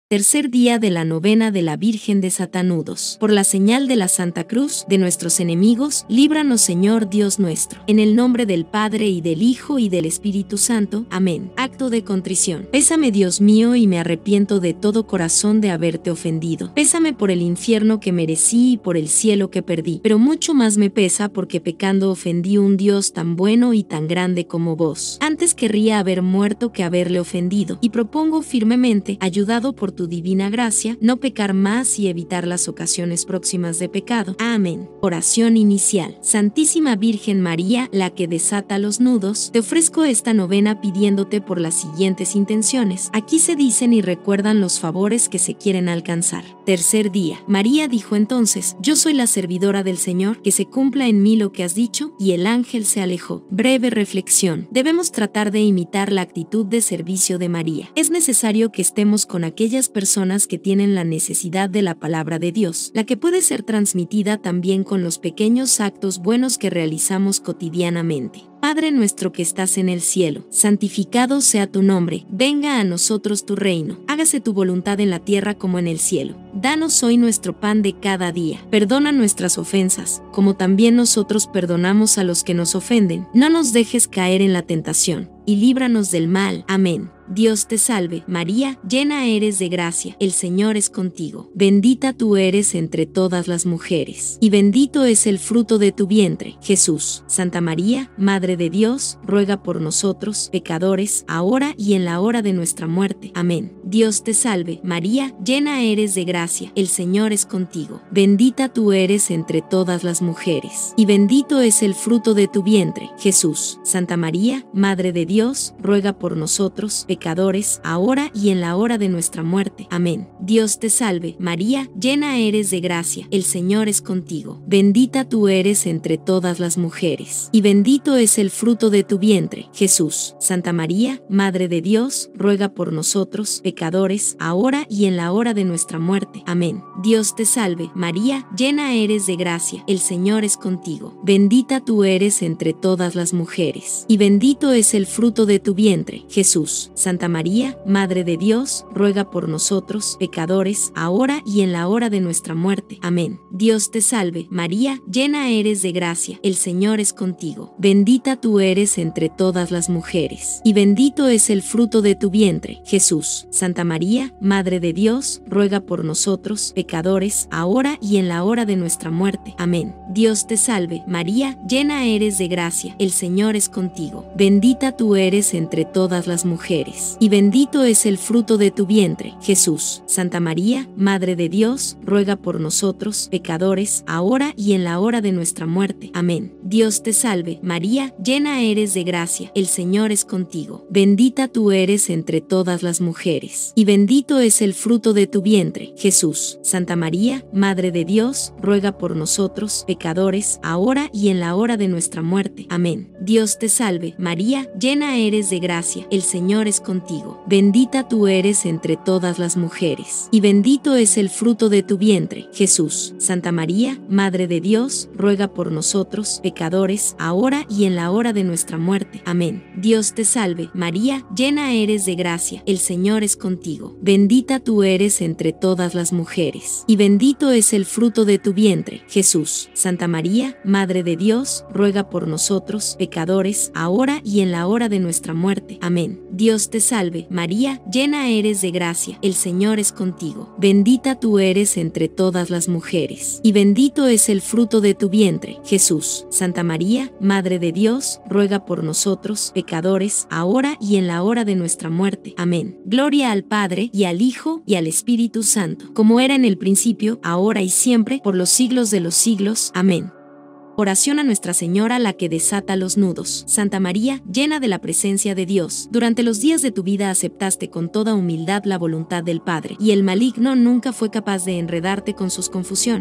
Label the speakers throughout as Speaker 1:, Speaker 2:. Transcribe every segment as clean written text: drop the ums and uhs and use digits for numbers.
Speaker 1: Tercer día de la novena de la Virgen de Satanudos. Por la señal de la Santa Cruz de nuestros enemigos, líbranos, Señor Dios nuestro. En el nombre del Padre, y del Hijo, y del Espíritu Santo. Amén. Acto de contrición. Pésame, Dios mío, y me arrepiento de todo corazón de haberte ofendido. Pésame por el infierno que merecí y por el cielo que perdí. Pero mucho más me pesa porque pecando ofendí un Dios tan bueno y tan grande como vos. Antes querría haber muerto que haberle ofendido, y propongo firmemente, ayudado por tu divina gracia, no pecar más y evitar las ocasiones próximas de pecado. Amén. Oración inicial. Santísima Virgen María, la que desata los nudos, te ofrezco esta novena pidiéndote por las siguientes intenciones. Aquí se dicen y recuerdan los favores que se quieren alcanzar. Tercer día. María dijo entonces: yo soy la servidora del Señor, que se cumpla en mí lo que has dicho, y el ángel se alejó. Breve reflexión. Debemos tratar de imitar la actitud de servicio de María. Es necesario que estemos con aquellas personas que tienen la necesidad de la palabra de Dios, la que puede ser transmitida también con los pequeños actos buenos que realizamos cotidianamente. Padre nuestro que estás en el cielo, santificado sea tu nombre, venga a nosotros tu reino, hágase tu voluntad en la tierra como en el cielo. Danos hoy nuestro pan de cada día, perdona nuestras ofensas, como también nosotros perdonamos a los que nos ofenden. No nos dejes caer en la tentación, y líbranos del mal. Amén. Dios te salve, María, llena eres de gracia, el Señor es contigo. Bendita tú eres entre todas las mujeres, y bendito es el fruto de tu vientre, Jesús. Santa María, Madre de Dios, ruega por nosotros, pecadores, ahora y en la hora de nuestra muerte. Amén. Dios te salve, María, llena eres de gracia, el Señor es contigo. Bendita tú eres entre todas las mujeres, y bendito es el fruto de tu vientre, Jesús. Santa María, Madre de Dios, ruega por nosotros, pecadores, ahora y en la hora de nuestra muerte. Amén. Dios te salve, María, llena eres de gracia, el Señor es contigo. Bendita tú eres entre todas las mujeres, y bendito es el fruto de tu vientre, Jesús. Santa María, Madre de Dios, ruega por nosotros, pecadores, ahora y en la hora de nuestra muerte. Amén. Dios te salve, María, llena eres de gracia, el Señor es contigo. Bendita tú eres entre todas las mujeres, y bendito es el fruto de tu vientre, Jesús. Santa María, Madre de Dios, ruega por nosotros, pecadores, ahora y en la hora de nuestra muerte. Amén. Dios te salve, María, llena eres de gracia, el Señor es contigo. Bendita tú eres entre todas las mujeres, y bendito es el fruto de tu vientre, Jesús. Santa María, Madre de Dios, ruega por nosotros, pecadores, ahora y en la hora de nuestra muerte. Amén. Dios te salve, María, llena eres de gracia, el Señor es contigo. Bendita tú eres entre todas las mujeres, y bendito es el fruto de tu vientre, Jesús. Santa María, Madre de Dios, ruega por nosotros, pecadores, ahora y en la hora de nuestra muerte. Amén. Dios te salve, María, llena eres de gracia, el Señor es contigo. Bendita tú eres entre todas las mujeres, y bendito es el fruto de tu vientre, Jesús. Santa María, Madre de Dios, ruega por nosotros, pecadores, ahora y en la hora de nuestra muerte. Amén. Dios te salve, María, llena eres de gracia, el Señor es contigo. Bendita tú eres entre todas las mujeres, y bendito es el fruto de tu vientre, Jesús. Santa María, Madre de Dios, ruega por nosotros, pecadores, ahora y en la hora de nuestra muerte. Amén. Dios te salve, María, llena eres de gracia, el Señor es contigo. Bendita tú eres entre todas las mujeres, y bendito es el fruto de tu vientre, Jesús. Santa María, Madre de Dios, ruega por nosotros, pecadores, ahora y en la hora de nuestra muerte. Amén. Dios te salve, María, llena eres de gracia, el Señor es contigo. Bendita tú eres entre todas las mujeres, y bendito es el fruto de tu vientre, Jesús. Santa María, Madre de Dios, ruega por nosotros, pecadores, ahora y en la hora de nuestra muerte. Amén. Gloria al Padre, y al Hijo, y al Espíritu Santo, como era en el principio, ahora y siempre, por los siglos de los siglos. Amén. Oración a Nuestra Señora, la que desata los nudos. Santa María, llena de la presencia de Dios, durante los días de tu vida aceptaste con toda humildad la voluntad del Padre, y el maligno nunca fue capaz de enredarte con sus confusiones.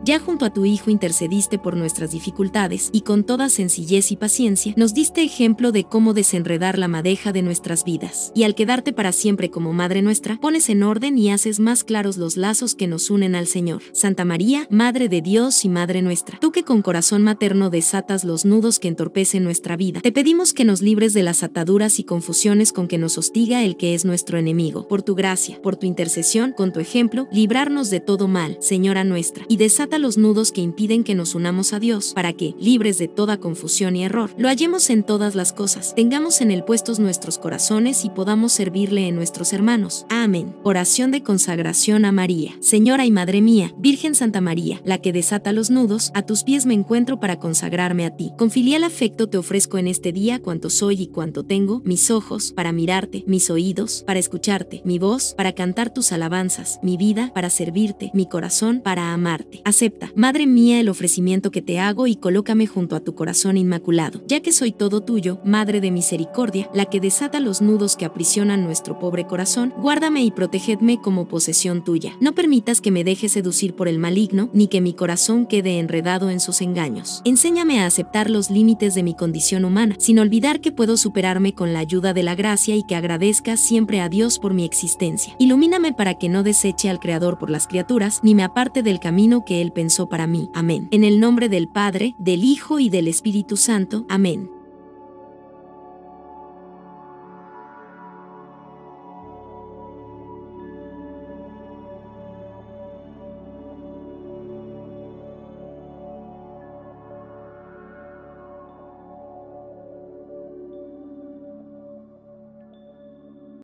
Speaker 1: Ya junto a tu Hijo intercediste por nuestras dificultades y con toda sencillez y paciencia nos diste ejemplo de cómo desenredar la madeja de nuestras vidas. Y al quedarte para siempre como Madre nuestra, pones en orden y haces más claros los lazos que nos unen al Señor. Santa María, Madre de Dios y Madre nuestra, tú que con corazón materno desatas los nudos que entorpecen nuestra vida, te pedimos que nos libres de las ataduras y confusiones con que nos hostiga el que es nuestro enemigo. Por tu gracia, por tu intercesión, con tu ejemplo, librarnos de todo mal, Señora nuestra, y desata los nudos que impiden que nos unamos a Dios, para que, libres de toda confusión y error, lo hallemos en todas las cosas, tengamos en él puestos nuestros corazones y podamos servirle en nuestros hermanos. Amén. Oración de consagración a María. Señora y Madre mía, Virgen Santa María, la que desata los nudos, a tus pies me encuentro para consagrarme a ti. Con filial afecto te ofrezco en este día cuanto soy y cuanto tengo, mis ojos, para mirarte, mis oídos, para escucharte, mi voz, para cantar tus alabanzas, mi vida, para servirte, mi corazón, para amarte. Acepta, Madre mía, el ofrecimiento que te hago y colócame junto a tu corazón inmaculado. Ya que soy todo tuyo, Madre de misericordia, la que desata los nudos que aprisionan nuestro pobre corazón, guárdame y protégedme como posesión tuya. No permitas que me deje seducir por el maligno, ni que mi corazón quede enredado en sus engaños. Enséñame a aceptar los límites de mi condición humana, sin olvidar que puedo superarme con la ayuda de la gracia y que agradezca siempre a Dios por mi existencia. Ilumíname para que no deseche al Creador por las criaturas, ni me aparte del camino que Él pensó para mí. Amén. En el nombre del Padre, del Hijo y del Espíritu Santo. Amén.